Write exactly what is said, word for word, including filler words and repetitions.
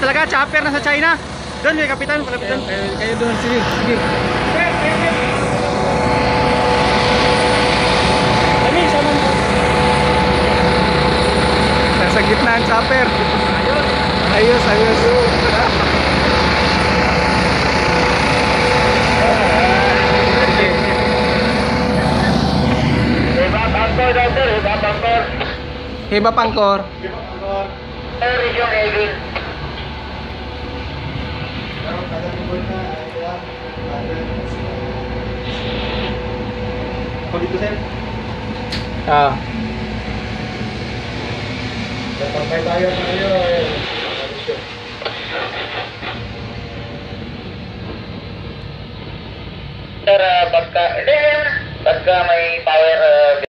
talaga, chopper na sa China. Doon may kapitan, kapitan. Kayo, kayo doon, sige, sige. Kami, saman po. Nasa gitna ang chopper. Ayos, ayos. Heba pangkor daw sir, heba pangkor. Heba pangkor. Sir, yung Elvin. Ako dito, sir. Ah. Tatangkay tayo tayo. Sir, uh, pagka, pagka may power uh,